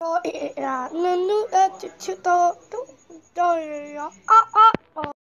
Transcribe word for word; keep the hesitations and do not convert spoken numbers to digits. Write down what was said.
Rồi là nên nước chịu to to rồi á á